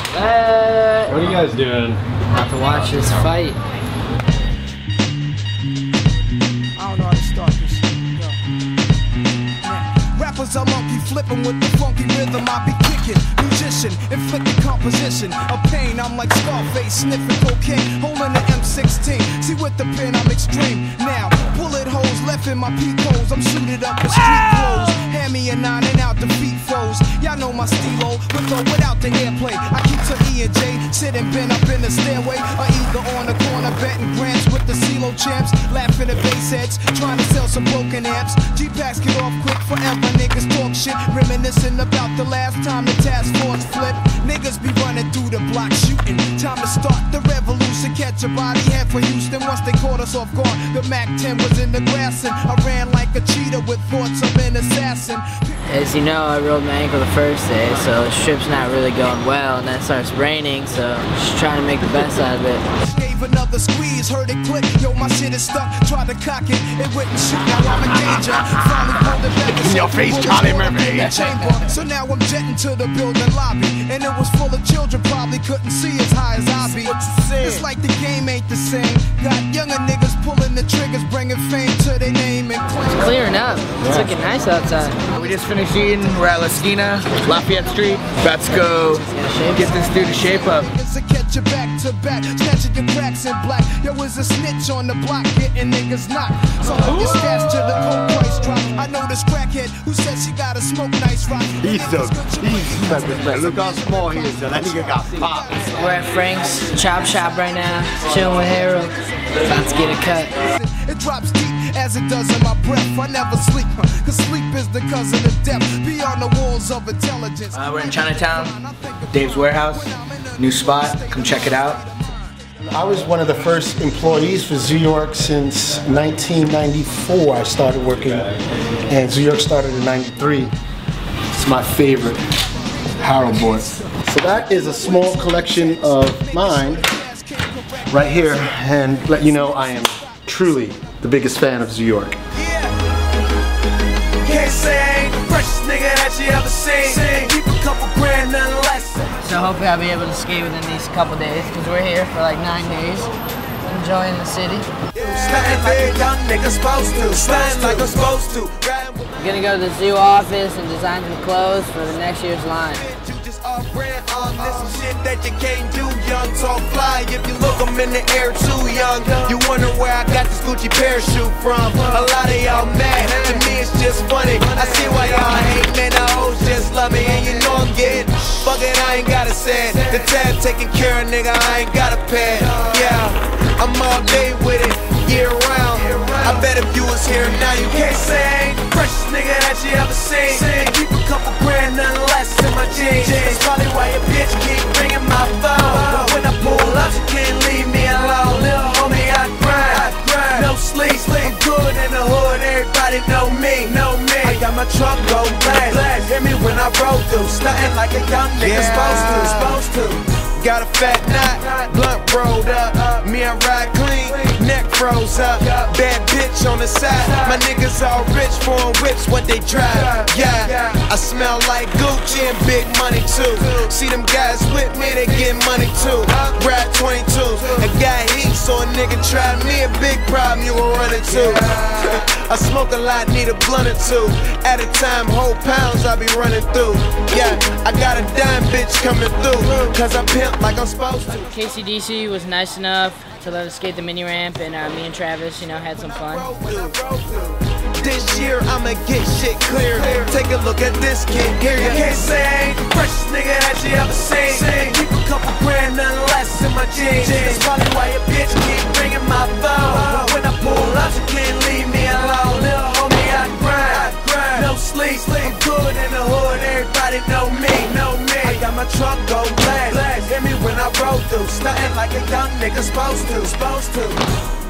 What are you guys doing? About to watch this fight. I don't know how to start this. Rappers are monkey flipping with the funky rhythm I be kicking. Musician, inflicting composition of pain. I'm like Scarface sniffing cocaine, holding the M16. See with the pen I'm extreme. Now bullet holes left in my peak holes. I'm suited up with street clothes. Hand me a 9 and out defeat foes. Y'all know my stilo, with or without the airplay. I keep to E and J, sitting bent up in the stairway, or either on the corner betting grants with the CeeLo champs, laughing at bass heads, trying to sell some broken amps. G-packs get off quick forever. Niggas talk shit, reminiscing about the last time the task force flipped. Niggas be running through the block shooting. Time to start the revolution. Catch a body head for Houston. Once they caught us off guard, the MAC-10 was in the grass and I ran like a cheetah with thoughts of an assassin. As you know, I rolled my ankle the first day, so the strip's not really going well, and then it starts raining, so just trying to make the best out of it. Gave another squeeze, heard it click. Yo, my shit is stuck. Tried to cock it, it wouldn't shoot. Now I'm in danger. Finally pulled it back. In your face, Charlie Murphy. So now I'm jetting to the building lobby, and it was full of children, probably couldn't see as high as I be. It's like the game ain't the same. Got younger niggas pulling the triggers, bringing fame to their name and claim. It's clearing up. It's looking nice outside. We just finished eating. We're at La Esquina, Lafayette Street. About to go get this dude to shape up. Catch you back to back, snatching your cracks in black. Yo, is a snitch on the block, getting niggas knocked. So I get stashed to the coke price drop. I know this crackhead who said she gotta smoke nice rock. He's look how small he is. That nigga got popped. We're at Frank's Chop Shop right now, chilling with Harold. About to get a cut. It drops deep as it does in my breath. I never sleep, cause sleep is the cousin of death. Beyond the walls of intelligence. We're in Chinatown, Dave's Warehouse, new spot. Come check it out. I was one of the first employees for Zoo York since 1994. I started working, and Zoo York started in '93. It's my favorite Harold board. So that is a small collection of mine right here, and let you know I am truly the biggest fan of Zoo York. Can't say I ain't the freshest nigga that you ever seen. Keep a couple grand, none less. So hopefully I'll be able to skate within these couple days, because we're here for like 9 days, enjoying the city. Stuntin' like a young nigga supposed to. Stuntin' like I'm supposed to. I'm gonna go to the zoo office and design some clothes for the next year's line. This shit that you can't do, young, tall, fly. If you look, I'm in the air too, young. You wonder where I got this Gucci parachute from. A lot of y'all mad, to me it's just funny. I see why y'all hate, man, the hoes just love me. And you know I'm getting, fuck it, I ain't gotta say it. The tab taking care of, nigga, I ain't gotta pay it. Yeah, I'm all day with it, year round. I bet if you was here now, you can't say I ain't the freshest nigga that you ever seen. Keep a couple grand, none less in my jeans. That's probably why your bitch keep ringing my phone. When I pull up, you can't leave me alone. Little homie, I grind, no sleep. I'm good in the hood, everybody know me. I got my truck go blast. Hear me when I roll through, stuntin' like a young nigga supposed to. Got a fat knot, blunt rolled up. Me, I ride clean, neck froze up. Bad bitch on the side. My niggas all rich, foreign whips, what they drive. Yeah, I smell like Gucci and big money too. See them guys with me, they get money too. Ride 22s, I got heat, so a nigga try me, a big problem you gon' run into. I smoke a lot, need a blunt or two. At a time, whole pounds I be running through. Yeah, I got a dime bitch coming through, cause I pimp like I'm supposed to. KCDC was nice enough to let us skate the mini ramp, and me and Travis, you know, had some fun. This year I'ma get shit clear. Take a look at this kid here. You can't say I ain't the freshest nigga that you ever seen. Keep a couple grand, none less in my jeans. That's probably why your bitch keep ringing my phone. When I pull up, you can't leave me alone. Little homie, I grind, no sleep. I'm good in the hood, everybody know me. I got my truck go blast. Hear me when I roll through, stuntin' like a young nigga supposed to.